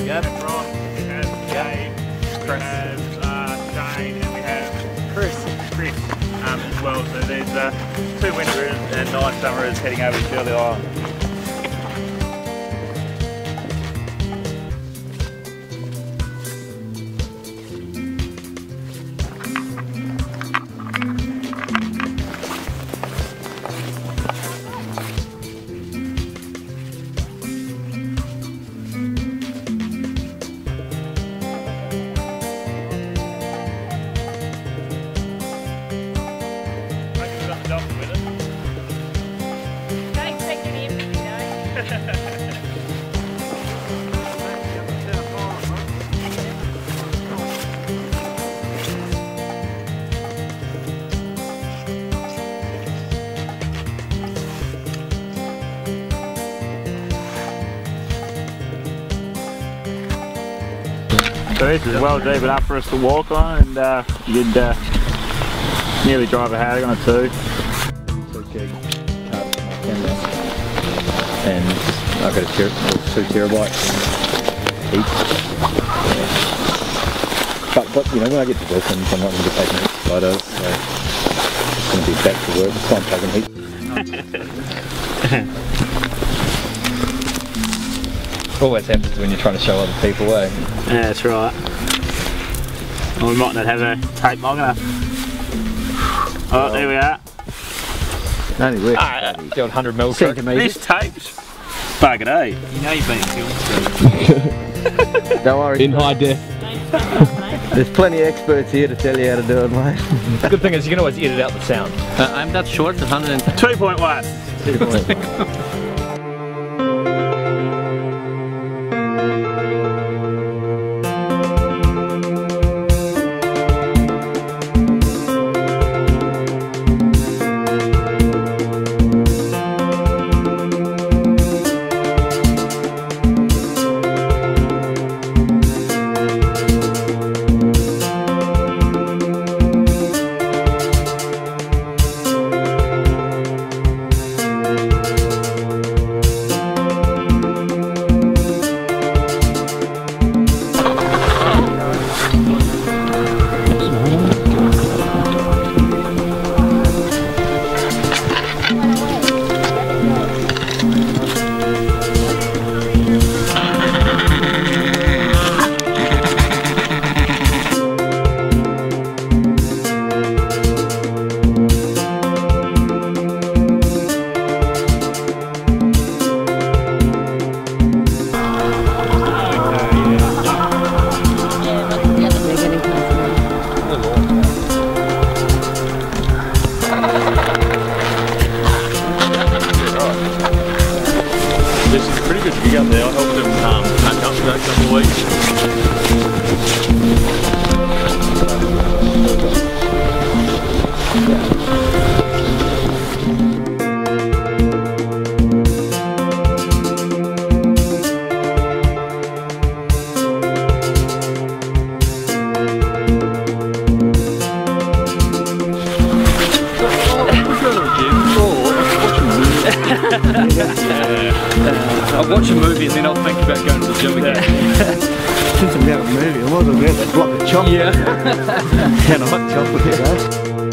we go. Ross, we have Dave, Chris. we have Shane, and we have Chris as well. So there's 2 winterers and 9 summerers heading over to Shirley Island. So this is well deep enough for us to walk on, and you'd nearly drive a Harry on it too. And I've got a 2 terabytes each. But you know, when I get to Wilkins, I'm not going to be taking photos, so it's going to be back to work. It's fine taking heat. Always happens when you're trying to show other people, eh? Yeah, that's right. Well, we might not have a tape long enough. Oh, there we are. Only works the odd 100 mil This tape's buggered, eh? You know you've been filmed. Don't worry. In high def. There's plenty of experts here to tell you how to do it, mate. The good thing is you can always edit out the sound. I'm that short, 102. 2.1. 2.1. Up there, I helped them pack up for that couple of weeks. I'll watch a movie and then I'll think about going to the gym again. Since I'm out of a movie, I might as well go out and block the chocolate. Yeah. And a hot chocolate, you know.